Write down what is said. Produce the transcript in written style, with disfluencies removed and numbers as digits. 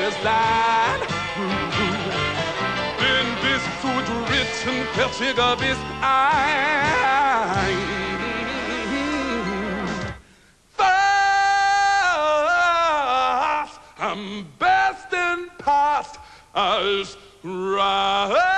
es sein. Denn bis zu dritten Vierziger bis ein. Was am besten passt als Rhyme.